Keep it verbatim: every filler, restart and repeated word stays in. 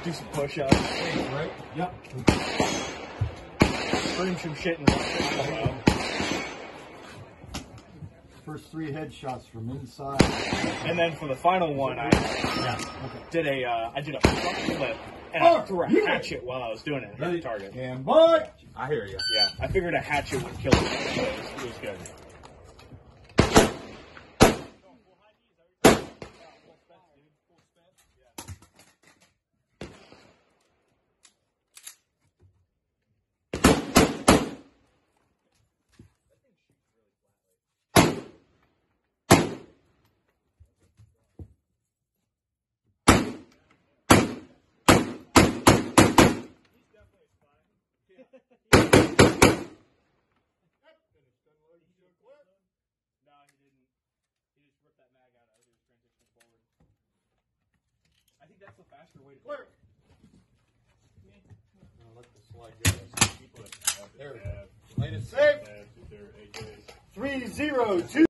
Do some push-ups. Right? Yep. Scream some shit and run. First three headshots from inside. And then for the final one, I Yeah. Okay. did a uh, I did a front flip and I threw a hatchet while I was doing it. Hit the target. And boy, I hear you. Yeah, I figured a hatchet would kill it. So it, was, it was good. No, he didn't. He just ripped that mag out as he was transitioning forward. I think that's the faster way to do it. I'll let the slide go. There we go. Latest save. Three zero two.